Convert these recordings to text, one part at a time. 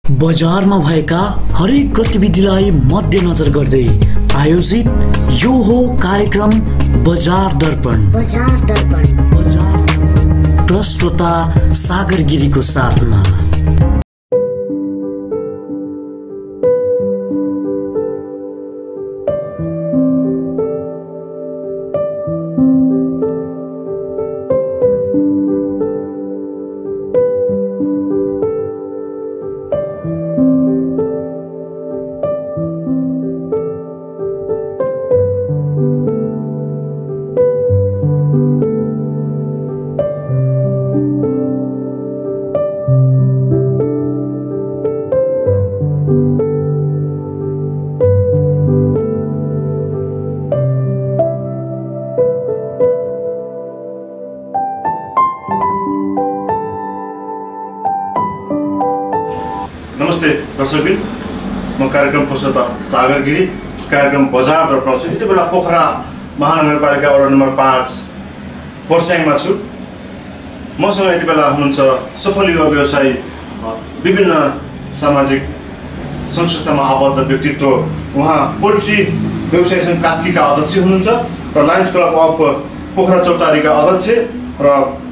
बजारमा भएका हरेक गतिविधिलाई मध्यनजर गर्दै आयोजित यो हो कार्यक्रम बजार दर्पण। प्रस्तोता सागर गिरीको साथमा। नमस्ते दर्शकबिन, म कार्यक्रम प्रस्तोता सागर गिरी। कार्यक्रम बजार दर्पण छु। यति बेला पोखरा महानगरपालिका वडा नम्बर 5 पर्स्याङमा छु। मसँग यति बेला हुनुहुन्छ सफल युवा व्यवसायी, विभिन्न सामाजिक संस्थामा आबद्ध व्यक्तित्व। उहाँ पोल्ट्री व्यवसाय सङ्घ कास्कीका अध्यक्ष हुनुहुन्छ र लायन्स क्लब अफ पोखरा चौतारीका अध्यक्ष र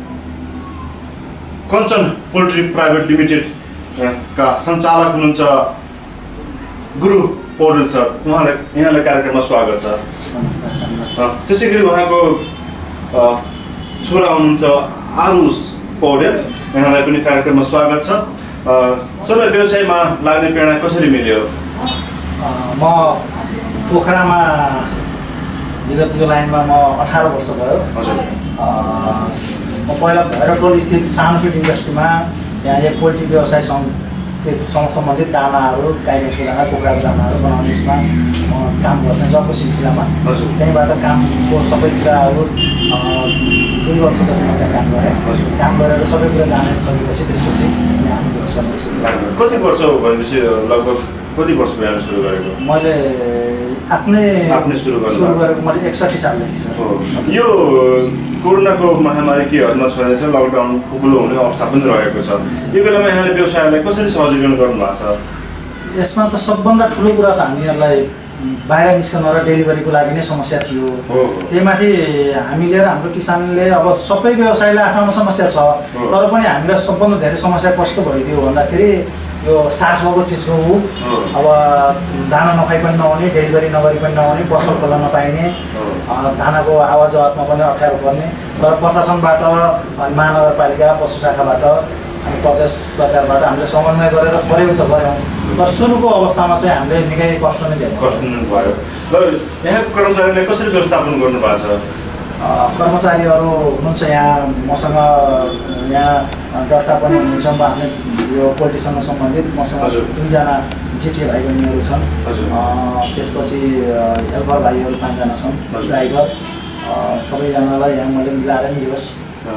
कञ्चन पोल्ट्री प्राइभेट लिमिटेड का सञ्चालक हुनुहुन्छ गुरु पौडेल सर। यहाँलाई कार्यक्रममा स्वागत छ। त्यसै गरी उहाँको छोरा हुनुहुन्छ आरुष पौडेल, यहाँलाई पनि कार्यक्रममा स्वागत छ। सर, व्यवसायमा लाग्ने प्रेरणा कसरी मिल्यो? म पोखरामा विगतको लाइनमा म 18 वर्ष भयो। हजुर। म पहिला भैरवटोल स्थित सानोफिट इन्डस्ट्रीमा यहाँ एक पोल्ट्री व्यवसाय सँग सम्बन्धित दानाहरू, गाईको दाना, कुखुराको दानाहरू बनाउने यसमा म काम गर्थेँ जबको सिलसिलामा। हजुर। त्यहीँबाट कामको सबै कुराहरू 2 वर्ष जति मैले काम गरेँ। हजुर। काम गरेर सबै कुरा जान सकेपछि त्यसपछि यहाँ व्यवसाय सुरु गरेँ। कति वर्ष भएपछि, लगभग कति वर्ष भयो सुरु गरेको? मैले आफ्नै सुरु गरेको मैले 61 सालदेखि छ। यो कोरोनाको महामारी के हदमा छैन, लकडाउन ठुलो हुने अवस्था पनि रहेको छ। यो बेलामा यहाँले व्यवसायलाई कसरी सहजीकरण गर्नुभएको छ? यसमा त सबभन्दा ठुलो कुरा त हामीहरूलाई बाहिर निस्कन र डेलिभरीको लागि नै समस्या थियो। त्यही माथि हामीले र हाम्रो किसानले अब सबै व्यवसायलाई आफ्नो समस्या छ, तर पनि हामीलाई सबभन्दा धेरै समस्या कस्तो भइदियो भन्दाखेरि यो सास भएको चिज हो। अब दाना नखाइ पनि नहुने, डेलिभरी नगरी पनि नहुने, पसल खोल्न नपाइने, दानाको आवाज जवाबमा पनि अप्ठ्यारो पर्ने। तर प्रशासनबाट अनि महानगरपालिका पशु शाखाबाट अनि प्रदेश सरकारबाट हामीले समन्वय गरेर प्रयोग त गऱ्यौँ, तर सुरुको अवस्थामा चाहिँ हामीले निकै कष्ट नै भयो। र यहाँको कर्मचारीले कसरी व्यवस्थापन गर्नुभएको छ? कर्मचारीहरू हुनुहुन्छ यहाँ मसँग, यहाँ डक्टर पनि हुनुहुन्छ। हामी यो पोल्ट्रीसँग सम्बन्धित मसँग 2 जना जिटिए भाइ बहिनीहरू छन्। त्यसपछि हेल्पर भाइहरू 5 जना छन्। ड्राइभर सबैजनालाई यहाँ मैले मिलाएर दियोस्।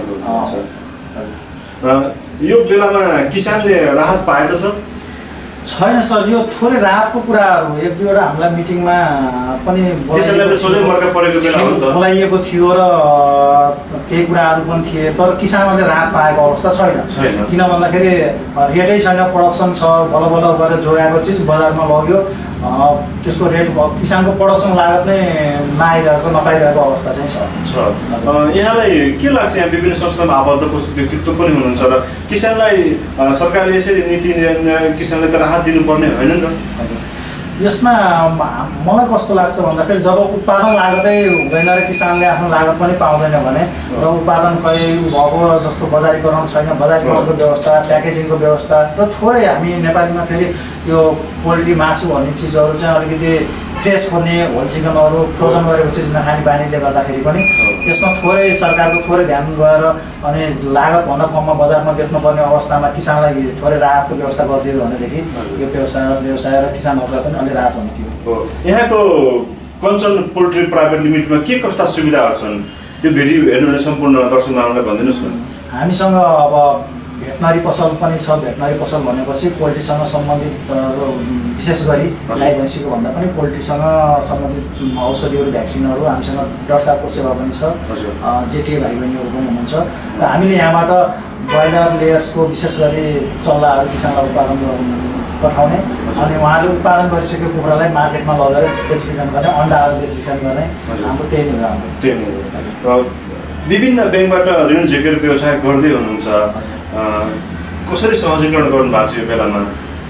यो बेलामा किसानले राहत पाएको छैन सर। यो थोरै राहतको कुराहरू 1-2वटा हामीलाई मिटिङमा पनि बोलाइएको थियो र केही कुराहरू पनि थिए, तर किसानहरूले राहत पाएको अवस्था छैन। किन भन्दाखेरि रेटै छैन, प्रोडक्सन छ, बल्ल बल्ल गरेर जोगाएको चिज बजारमा लग्यो, त्यसको रेट किसानको प्रोडक्सन लागत नै नपाइरहेको अवस्था चाहिँ छ। यहाँलाई के लाग्छ, यहाँ विभिन्न संस्थामा आबद्ध व्यक्तित्व पनि हुनुहुन्छ र किसानलाई सरकारले यसरी नीति किसानलाई त राहत दिनुपर्ने होइन नि त? यसमा मलाई कस्तो लाग्छ भन्दाखेरि जब उत्पादन लागतै हुँदैन र किसानले आफ्नो लागत पनि पाउँदैन भने र उत्पादन कहीँ भएको जस्तो बजारीकरण छैन, बजारीकरणको व्यवस्था, प्याकेजिङको व्यवस्था र थोरै हामी नेपालीमा फेरि यो पोल्ट्री मासु भन्ने चिजहरू चाहिँ अलिकति फ्रेस खोज्ने, होल चिकनहरू फ्रोजन गरेको चिज नखाने बानीले गर्दाखेरि पनि यसमा थोरै सरकारको थोरै ध्यान गएर अनि लागतभन्दा कममा बजारमा बेच्नुपर्ने अवस्थामा किसानलाई थोरै राहतको व्यवस्था गरिदियो भनेदेखि यो व्यवसाय र किसानहरूलाई पनि अलि राहत हुने थियो। यहाँको कञ्चन पोल्ट्री प्राइभेट लिमिटेडमा के कस्ता सुविधाहरू छन्, त्यो भिडियो हेर्नु सम्पूर्ण दर्शक महानुभावलाई भनिदिनुहोस् न। हामीसँग अब भेटनरी पसल पनि छ। भेटनरी पसल भनेपछि पोल्ट्रीसँग सम्बन्धित विशेष गरी गाई भैँसीको भन्दा पनि पोल्ट्रीसँग सम्बन्धित औषधिहरू, भ्याक्सिनहरू हामीसँग डाक्टर साहबको सेवा पनि छ। जेटिए भाइ बहिनीहरू पनि हुनुहुन्छ र हामीले यहाँबाट ब्रोइलर लेयर्सको विशेष गरी चल्लाहरू किसानलाई उत्पादन पठाउने अनि उहाँले उत्पादन गरिसकेको कुखुरालाई मार्केटमा लगेर बेचबिखन गर्ने अन्डाहरू बेचबिखन गर्ने हाम्रो त्यही नै हो हाम्रो। विभिन्न ब्याङ्कबाट ऋण झिकेर व्यवसाय गर्दै हुनुहुन्छ, कसरी सहजीकरण गर्नु भएको छ यो बेलामा?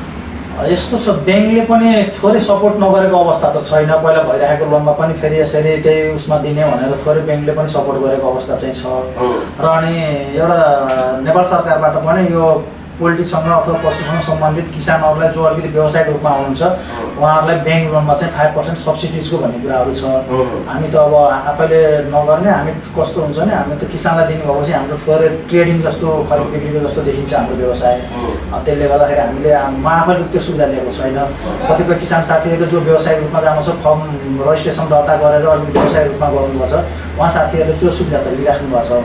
यस्तो छ, ब्याङ्कले पनि थोरै सपोर्ट नगरेको अवस्था त छैन। पहिला भइरहेको लोनमा पनि फेरि यसरी त्यही उसमा दिने भनेर थोरै ब्याङ्कले पनि सपोर्ट गरेको अवस्था चाहिँ छ। र अनि एउटा नेपाल सरकारबाट पनि यो पोल्ट्रीसँग अथवा पशुसँग सम्बन्धित किसानहरूलाई जो अलिकति व्यवसायिक रूपमा आउनुहुन्छ उहाँहरूलाई ब्याङ्क लोनमा चाहिँ 5% सब्सिडिजको भन्ने कुराहरू छ। हामी त अब आफैले नगर्ने, हामी कस्तो हुन्छ भने हामी त किसानलाई दिने भएपछि हाम्रो थोरै ट्रेडिङ जस्तो खरिद बिक्रीको जस्तो देखिन्छ हाम्रो व्यवसाय। त्यसले गर्दाखेरि हामीले म आफैले त्यो सुविधा लिएको छैन। कतिपय किसान साथीहरू जो व्यवसायिक रूपमा जानुहुन्छ फर्म रजिस्ट्रेसन दर्ता गरेर अलिकति व्यवसायिक रूपमा गर्नुभएको छ, उहाँ साथीहरूले त्यो सुविधा त लिइराख्नु भएको छ।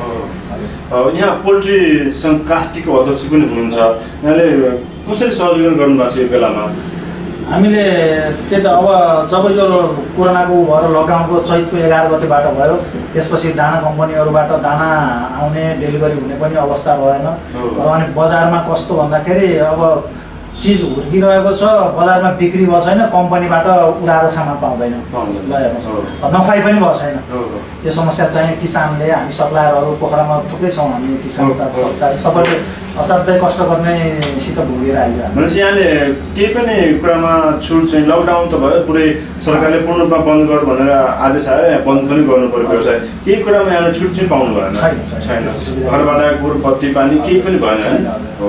यहाँ पोल्ट्री कास्टीको अध्यक्ष पनि हुनुहुन्छ, यहाँले कसरी सहजीकरण गर्नुभएको छ यो बेलामा? हामीले त्यही त अब जब यो कोरोनाको भएर लकडाउनको चैतको 11 गतेबाट भयो, त्यसपछि दाना कम्पनीहरूबाट दाना आउने डेलिभरी हुने पनि अवस्था भएन। र अनि बजारमा कस्तो भन्दाखेरि अब चिज हुर्किरहेको छ, बजारमा बिक्री भएको छैन, कम्पनीबाट उधारो सामान पाउँदैन, ल हेर्नुहोस् नफाइ पनि भएको छैन। यो समस्या चाहिँ किसानले, हामी सप्लायरहरू पोखरामा थुप्रै छौँ, हामी किसान साथी सबैले असाध्यै कष्ट गर्नेसित भोगेर आइयो। भनेपछि यहाँले केही पनि कुरामा छुट चाहिँ लकडाउन त भयो, पुरै सरकारले पूर्ण रूपमा बन्द गर भनेर आदेश आयो, बन्द पनि गर्नु पर्यो व्यवसाय, केही कुरामा यहाँले छुट चाहिँ पाउनु भएन? छैन। घरबाट कुर बत्ती पानी केही पनि भएन हो।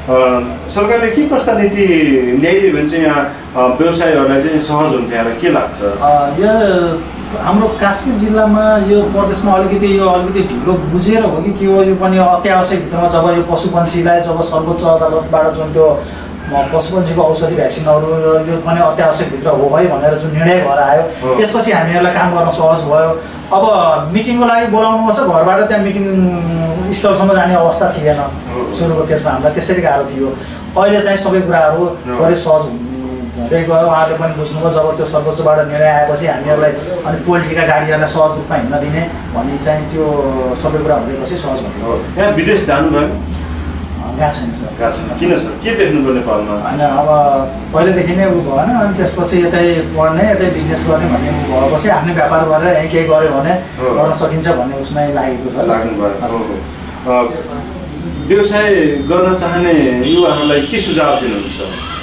सरकारले के कस्ता नीति ल्याइदियो भने चाहिँ यहाँ व्यवसायीहरूलाई चाहिँ सहज हुन्थ्यो, यहाँलाई के लाग्छ? यो हाम्रो कास्की जिल्लामा यो प्रदेशमा अलिकति ढिलो बुझेर हो कि के हो, यो पनि अत्यावश्यक भित्रमा जब यो पशुपन्छीलाई जब सर्वोच्च अदालतबाट जुन त्यो पशुपन्छीको औषधि भ्याक्सिनहरू यो पनि अत्यावश्यक भित्र हो है भनेर जुन निर्णय भएर आयो, त्यसपछि हामीहरूलाई काम गर्न सहज भयो। अब मिटिङको लागि बोलाउनुपर्छ, घरबाट त्यहाँ मिटिङ स्थलसम्म जाने अवस्था थिएन सुरुको केसमा, हामीलाई त्यसरी गाह्रो थियो। अहिले चाहिँ सबै कुराहरू थोरै सहज हुँदै गयो, उहाँहरूले पनि बुझ्नुभयो। जब त्यो सर्वोच्चबाट निर्णय आएपछि हामीहरूलाई अनि पोल्ट्रीका गाडीहरूलाई सहज रूपमा हिँड्न दिने भन्ने चाहिँ त्यो सबै कुरा हुँदैपछि सहज हुन्थ्यो। यहाँ विदेश जानुभयो? गएको छैन सर। गएको छैन, किन सर? के देख्नुभयो नेपालमा? होइन, अब पहिलेदेखि नै उ भएन, अनि त्यसपछि यतै पढ्ने यतै बिजनेस गर्ने भन्ने भएपछि आफ्नै व्यापार गरेर यहीँ केही गऱ्यो भने गर्न सकिन्छ भन्ने उसमै लागेको छ। लाग्नुभयो। व्यवसाय गर्न चाहने युवाहरूलाई के सुझाव दिनुहुन्छ?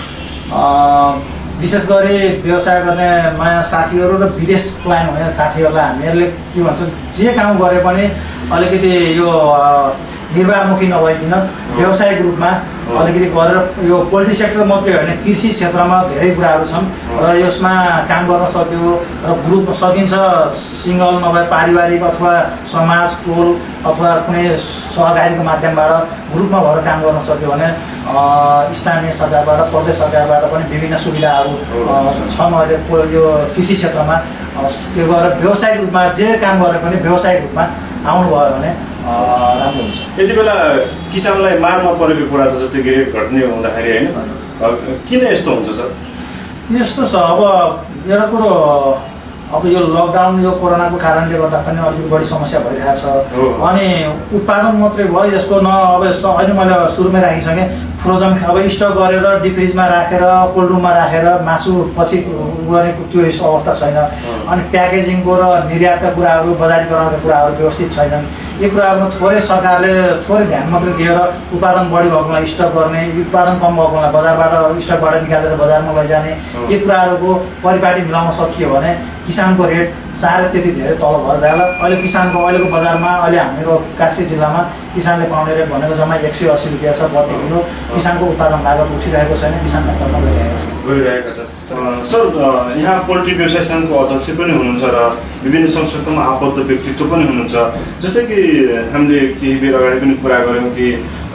विशेष गरी व्यवसाय गर्ने नयाँ साथीहरू र विदेश प्लान हुने साथीहरूलाई हामीहरूले के भन्छौँ, जे काम गरे पनि अलिकति यो निर्वाहमुखी नभइकन व्यावसायिक रूपमा अलिकति गरेर, यो पोल्ट्री सेक्टर मात्रै होइन कृषि क्षेत्रमा धेरै कुराहरू छन् र यसमा काम गर्न सक्यो र ग्रुप सकिन्छ, सिङ्गल नभए पारिवारिक अथवा समाज टोल अथवा कुनै सहकारीको माध्यमबाट ग्रुपमा भएर काम गर्न सक्यो भने स्थानीय सरकारबाट प्रदेश सरकारबाट पनि विभिन्न सुविधाहरू छन् अहिले यो कृषि क्षेत्रमा। त्यो गरेर व्यावसायिक रूपमा जे काम गरे पनि व्यावसायिक रूपमा आउनुभयो भने राम्रो हुन्छ। यति बेला किसानलाई मारमा परेको कुरा छ, जस्तै कि घट्ने हुँदाखेरि होइन, किन यस्तो हुन्छ सर? यस्तो छ, अब एउटा कुरो, अब यो लकडाउन यो कोरोनाको कारणले गर्दा पनि अलिकति बढी समस्या भइरहेछ। अनि उत्पादन मात्रै भयो यसको न, अब अहिले मैले सुरुमै राखिसकेँ, फ्रोजन अब स्टक गरेर डिफ्रिजमा राखेर कोल्ड रुममा राखेर मासु पछि गरेको त्यो अवस्था छैन। अनि प्याकेजिङको र निर्यातका कुराहरू, बजारीकरणका कुराहरू व्यवस्थित छैनन्। यो कुराहरूमा थोरै सरकारले थोरै ध्यान मात्रै दिएर उत्पादन बढी भएकोलाई स्टक गर्ने, उत्पादन कम भएकोलाई बजारबाट स्टकबाट निकालेर बजारमा लैजाने, यो कुराहरूको परिपाटी मिलाउन सकियो भने किसानको रेट साह्रै त्यति धेरै तल भएर जाला। अहिले किसानको अहिलेको बजारमा अहिले हाम्रो कास्की जिल्लामा किसानले पाउने रेट भनेको जम्मा 180 रुपियाँ छ प्रति किलो। किसानको उत्पादन लागत उठिरहेको छैन, किसान घाटामा गइरहेको छ। सर, यहाँ पोल्ट्री व्यवसाय सङ्घको अध्यक्ष पनि हुनुहुन्छ र विभिन्न सङ्घ संस्थामा आबद्ध व्यक्तित्व पनि हुनुहुन्छ। जस्तै कि हामीले केही बेर अगाडि पनि कुरा गऱ्यौँ कि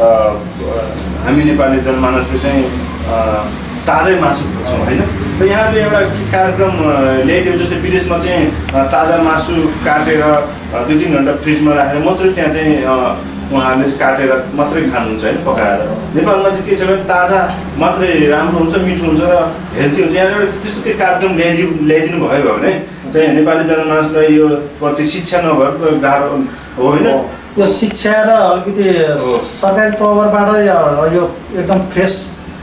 हामी नेपाली जनमानसले चाहिँ ताजै मासु खोज्छौँ होइन, र यहाँले एउटा कार्यक्रम ल्याइदियो, जस्तै विदेशमा चाहिँ ताजा मासु काटेर 2-3 घन्टा फ्रिजमा राखेर मात्रै त्यहाँ चाहिँ उहाँहरूले चाहिँ काटेर मात्रै खानुहुन्छ होइन, पकाएर। नेपालमा चाहिँ के छ भने ताजा मात्रै राम्रो हुन्छ, मिठो हुन्छ र हेल्दी हुन्छ। यहाँ एउटा त्यस्तो केही कार्यक्रम ल्याइदिनु भयो भने चाहिँ नेपाली जनमानसलाई यो प्रति शिक्षा नभएको गाह्रो हो होइन। यो शिक्षा र अलिकति सरकारी तहबाट यो एकदम फ्रेस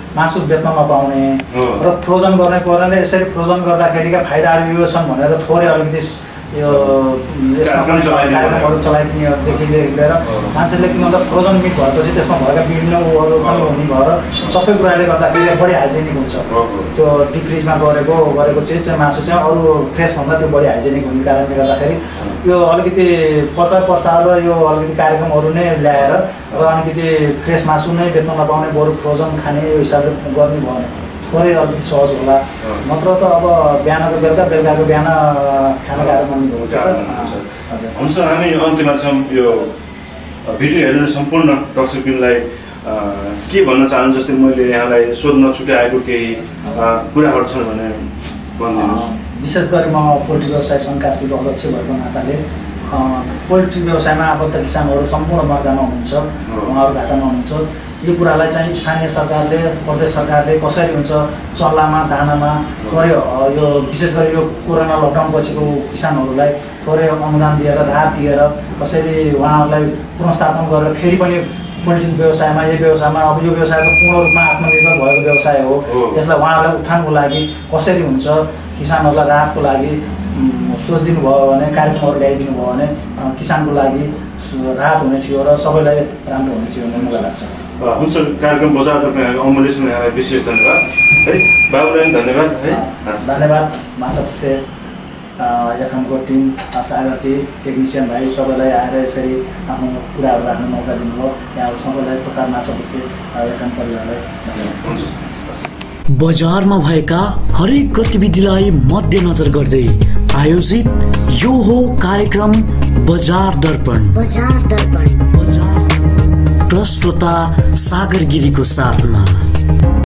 मासु बेच्न नपाउने र फ्रोजन गर्ने परेन। यसरी फ्रोजन गर्दाखेरिका फाइदाहरू यो छन् भनेर थोरै अलिकति यो कार्यक्रमहरू चलाइदिनेदेखि लिएर मान्छेले किन भन्दा फ्रोजन मिट भएपछि त्यसमा भएका विभिन्न उहरू पनि हुने भएर सबै कुराले गर्दाखेरि बढी हाइजेनिक हुन्छ। त्यो डिप फ्रिजमा गरेको चिज चाहिँ मासु चाहिँ अरू फ्रेसभन्दा त्यो बढी हाइजेनिक हुने कारणले गर्दाखेरि यो अलिकति प्रचार प्रसार र यो अलिकति कार्यक्रमहरू नै ल्याएर र अलिकति फ्रेस मासु नै बेच्न नपाउने बरु फ्रोजन खाने यो हिसाबले गर्ने भयो भने थोरै अलिकति सहज होला। नत्र त अब बिहानको बेलुकाको बिहान खाना गाह्रो पर्ने हुन्छ। हुन्छ, हामी अन्त्यमा छौँ। यो भिडियो हेर्ने सम्पूर्ण दर्शकलाई के भन्न चाहन्छु, जस्तै मैले यहाँलाई सोध्न छुट्याएको केही कुराहरू छन् भने भनिदिनुहोस्। विशेष गरी म पोल्ट्री व्यवसाय सङ्घकाशीको अध्यक्ष भएको नाताले पोल्ट्री व्यवसायमा आबद्ध किसानहरू सम्पूर्ण मर्कामा हुनुहुन्छ, उहाँहरू घाटामा हुनुहुन्छ। यो कुरालाई चाहिँ स्थानीय सरकारले प्रदेश सरकारले कसरी हुन्छ चल्लामा दानामा थोरै यो विशेष गरी यो कोरोना लकडाउन पछिको किसानहरूलाई थोरै अनुदान दिएर राहत दिएर कसरी उहाँहरूलाई पुनर्स्थापन गरेर फेरि पनि पोल्ट्री व्यवसायमा अब यो व्यवसाय त पूर्ण रूपमा आत्मनिर्भर भएको व्यवसाय हो। यसलाई उहाँहरूलाई उत्थानको लागि कसरी हुन्छ किसानहरूलाई राहतको लागि सोचिदिनु भयो भने कार्यक्रमहरू ल्याइदिनु भयो भने किसानको लागि राहत हुने थियो र सबैलाई राम्रो हुने थियो भन्ने मलाई लाग्छ। हुन्छ, कार्यक्रम बजार दर्पण अमूल्यसँग यहाँलाई विशेष धन्यवाद है। बाबुलाई धन्यवाद है। धन्यवाद माछापुच्छ्रे एफएमको टिम, सागरजी, टेक्निसियन भाइ सबैलाई आएर यसरी आफ्नो कुराहरू राख्न मौका दिनुभयो। यहाँहरू सबैलाई तथा माछापुच्छ्रे एफएम परिवारलाई हुन्छ। बजारमा भएका हरेक गतिविधिलाई मध्यनजर गर्दै आयोजित यो हो कार्यक्रम बजार दर्पण। प्रस्तोता सागर गिरीको साथमा।